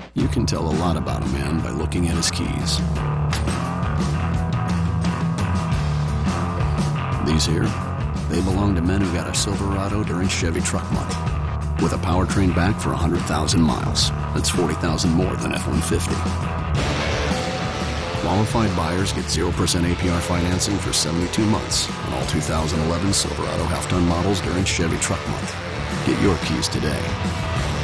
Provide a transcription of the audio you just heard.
You can tell a lot about a man by looking at his keys. These here, they belong to men who got a Silverado during Chevy Truck Month. With a powertrain back for 100,000 miles. That's 40,000 more than F-150. Qualified buyers get 0% APR financing for 72 months on all 2011 Silverado half-ton models during Chevy Truck Month. Get your keys today.